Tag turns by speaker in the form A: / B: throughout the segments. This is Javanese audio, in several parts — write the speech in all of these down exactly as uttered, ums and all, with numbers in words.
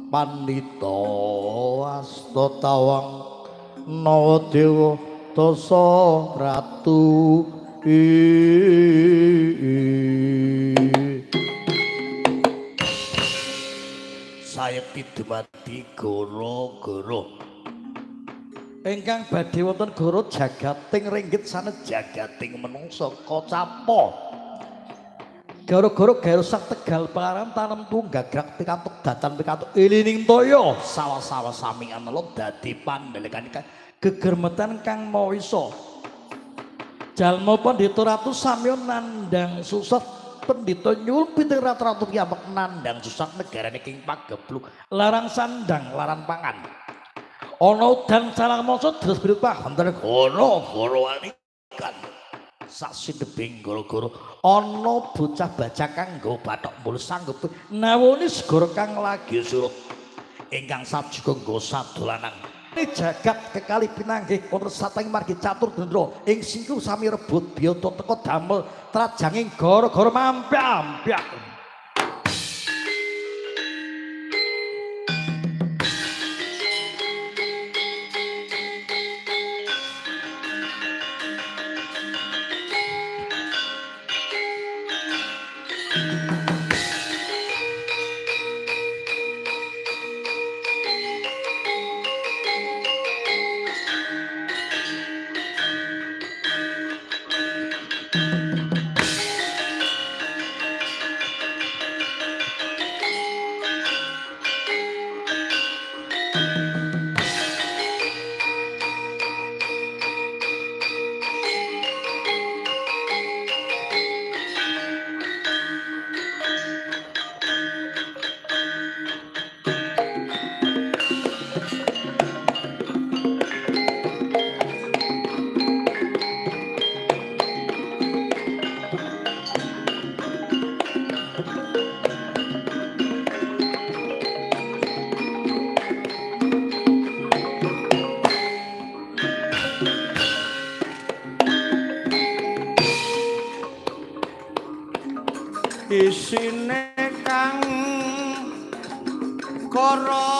A: Pandita asta tawang Nawadewa Tasa Ratu sayekti dumadi goro-goro ingkang badhe wonten goro jagating ringgit sanes jagating menungsa kocapa goro-goro gawe rusak Tegal Pekarangan tanem tunggagrak pikantuk datan pikantuk ilining toya sawah-sawah sami anelo dadi pandhelekan gegermetan kang mawisa jalma Pandhita Ratu samya nandhang susah Pandhita nyuwun pitung ratu-ratu piyambak nandhang susah negarane king pagebluk larang sandang larang pangan ana udan salang mangsa terus biru pahantene goro-goro alikan sasi debing goro-goro ana bocah bajak kang nggo bathok mulus sanggup nawoni segara kang lagi surut ingkang sajuga nggo sadolanang jagat kekali pinanggih wonten sateng margi catur dendra ing singku sami rebut biyata teka damel trajanging gara-gara mampyak-ampyak isine kang kara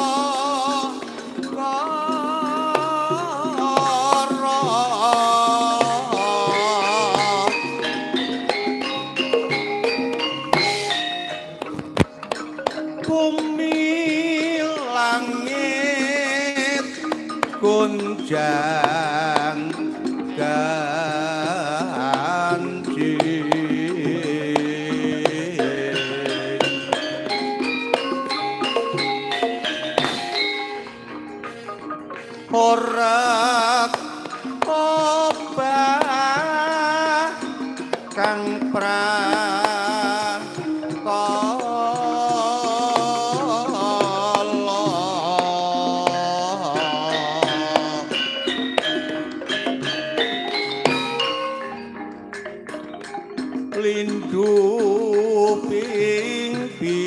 A: kara bumi langit gunjang ora obah kang prakala lindu ping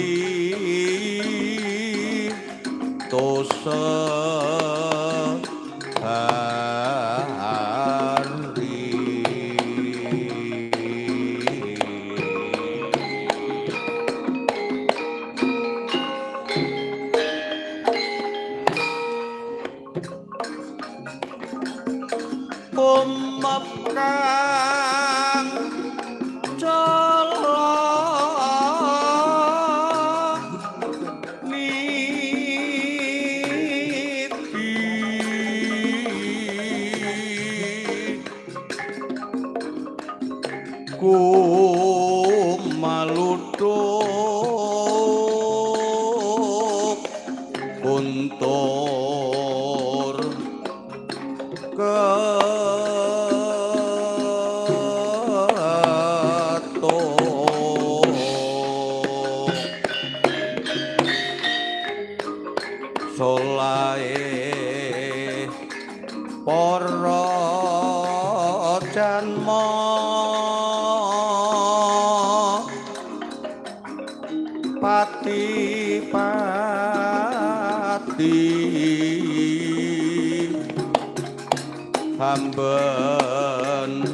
A: tosa hamben